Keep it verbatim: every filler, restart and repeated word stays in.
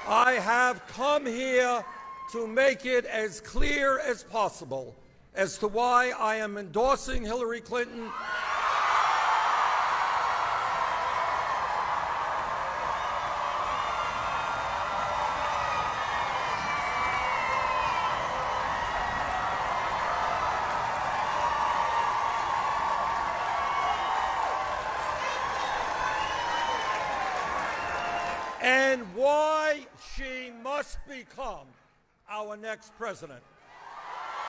I have come here to make it as clear as possible as to why I am endorsing Hillary Clinton. And why she must become our next president.